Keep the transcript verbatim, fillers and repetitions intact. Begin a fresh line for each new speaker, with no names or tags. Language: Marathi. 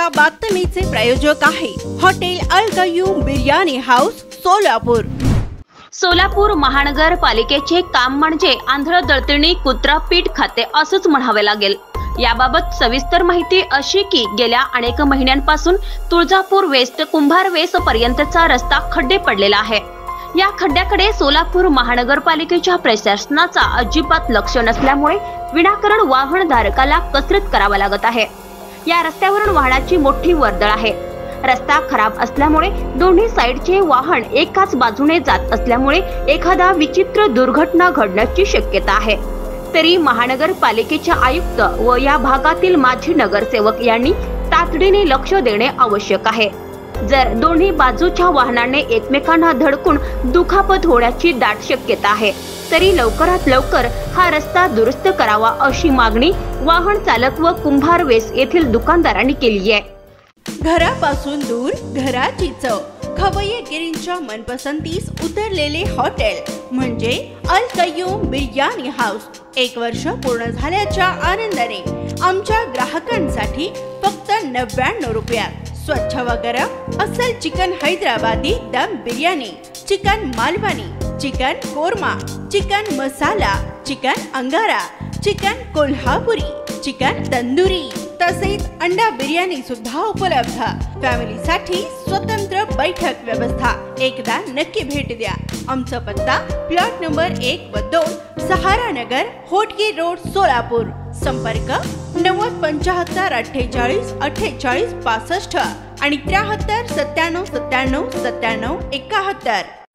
या बातमीचे प्रायोजक आहे हॉटेल अल कयूम बिर्याणी हाऊस सोलापूर।
सोलापूर महानगरपालिकेचे काम म्हणजे आंधळ दळतणी कुत्रा पीठ खाते असंच म्हणावे लागेल। याबाबत सविस्तर माहिती अशी की गेल्या अनेक महिन्यांपासून तुळजापूर वेस्ट कुंभार वेस पर्यंतचा रस्ता खड्डे पडलेला आहे। या खड्ड्याकडे सोलापूर महानगरपालिकेच्या प्रशासनाचा अजिबात लक्ष नसल्यामुळे विनाकारण वाहनधारकाला कसरत करावा लागत आहे। या रस्त्यावरून वाहनाची मोठी वर्दळ आहे। रस्ता खराब असल्यामुळे दोन्ही साइडचे वाहन एकाच बाजूने जात असल्यामुळे एखादा विचित्र दुर्घटना घडण्याची शक्यता आहे। तरी महानगरपालिकेच्या आयुक्त व या भागातील माजी नगरसेवक यांनी तातडीने लक्ष देणे आवश्यक आहे। जर दोन्ही बाजूच्या वाहनाने एकमेकांना धडकून दुखापत होण्याची दाट शक्यता आहे, तरी लवकरात लवकर हा रस्ता दुरुस्त करावा अशी मागणी वाहन चालक व कुंभार वेस येथील दुकानदारांनी केली आहे।
घरापासून दूर घराची चव खवय्येगिरींच्या मनपसंतीस उतरलेले हॉटेल म्हणजे अल कयूम बिर्याणी हाऊस एक वर्ष पूर्ण झाल्याच्या आनंदाने आमच्या ग्राहकांसाठी फक्त नव्याण्णव रुपयात स्वच्छ व गरम अस्सल chicken Hyderabadi dum biryani, chicken Malvani, chicken korma, chicken masala, chicken Angara, chicken Kolhapuri, chicken tandoori तसेच अंडा बिर्याणी सुद्धा उपलब्ध। फॅमिलीसाठी स्वतंत्र बैठक व्यवस्था। एकदा नक्की भेट द्या। आमचा पत्ता प्लॉट नंबर एक व दोन सहारा नगर होटगी रोड सोलापूर। संपर्क नव्वद पंचाहत्तर अठ्ठेचाळीस अठ्ठेचाळीस पासष्ट आणि त्र्याहत्तर सत्त्याण्णव सत्त्याण्णव सत्त्याण्णव एकाहत्तर।